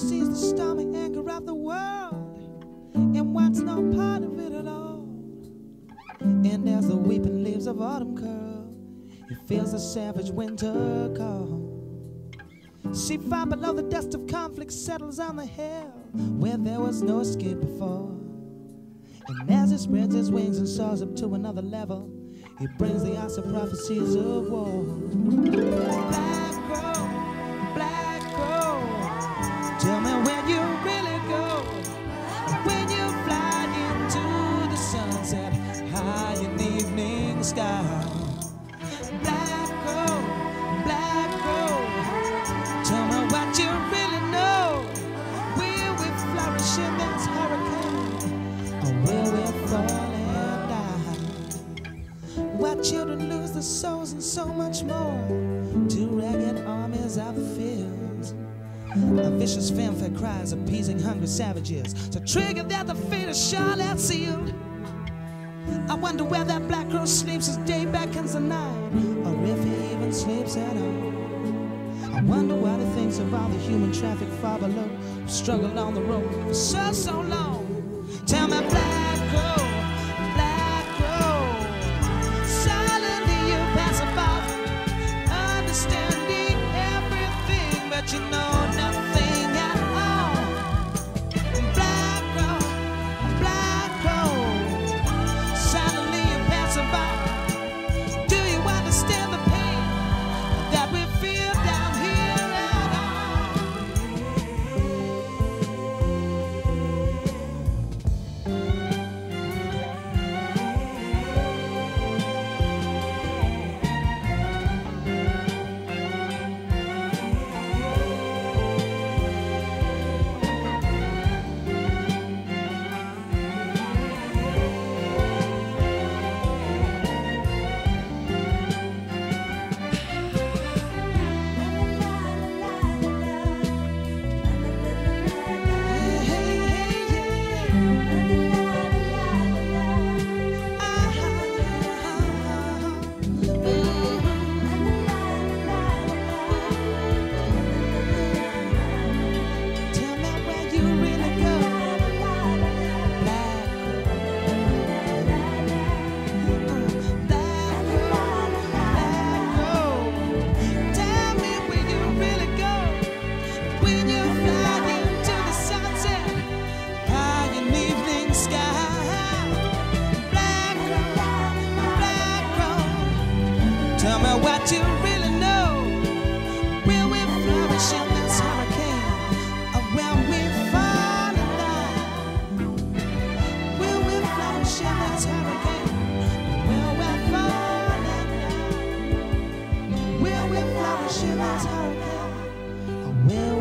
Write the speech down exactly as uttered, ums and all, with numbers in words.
sees the stormy anger of the world and wants no part of it at all. And as the weeping leaves of autumn curl, he feels the savage winter call. She far below the dust of conflict settles on the hill where there was no escape before. And as he spreads his wings and soars up to another level, he brings the answer prophecies of war. Black crow, black crow, tell me where you really go. When you fly into the sunset high in the evening sky. Black crow, black crow, tell me what you really know. Will we flourish in this hurricane, or will we fall and die? Why children lose their souls and so much more to ragged armies of the fields? A vicious fanfare cries appeasing hungry savages to trigger that the fate is Charlotte sealed. I wonder where that black crow sleeps as day beckons the night, or if he even sleeps at all. I wonder what he thinks of all the human traffic far below, who struggled on the road for so, so long. Tell me, black crow, black crow, silently you pass about, understanding everything, but you know nothing at all. Black crow, black crow, silently you pass about. Do you understand the pain that we feel down here at tell me what you really know. Will we flourish in this hurricane, or will we fall and die? Will we flourish in this hurricane, or will we fall and die? Will we flourish in this hurricane, or will we